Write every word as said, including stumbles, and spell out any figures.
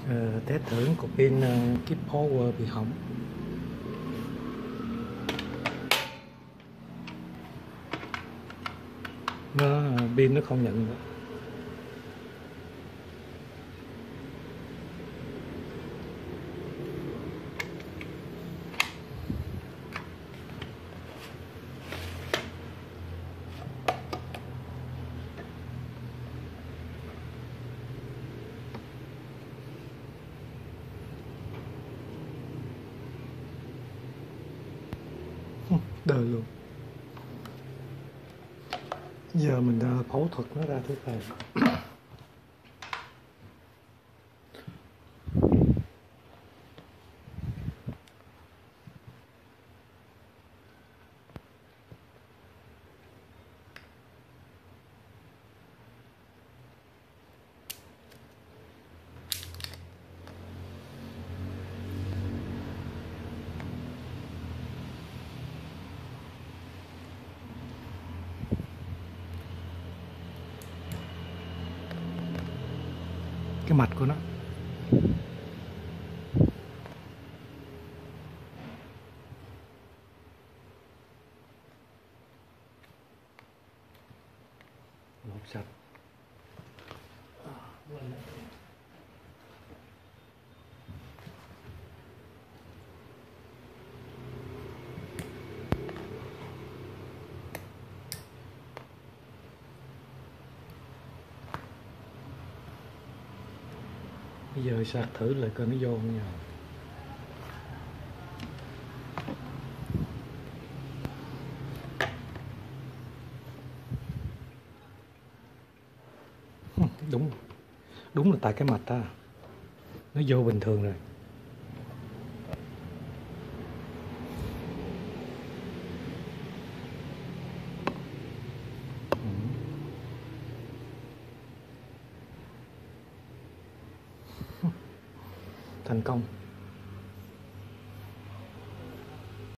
Ờ, test thử cục pin uh, Keep Power bị hỏng. Nó pin nó không nhận nữa. Đời luôn. Giờ mình đã phẫu thuật nó ra thứ này. Cái mạch của nó. Lột sạch. Bây giờ sạc thử lại coi nó vô không nha. Đúng đúng là tại cái mạch ta nó vô bình thường rồi. Thành công.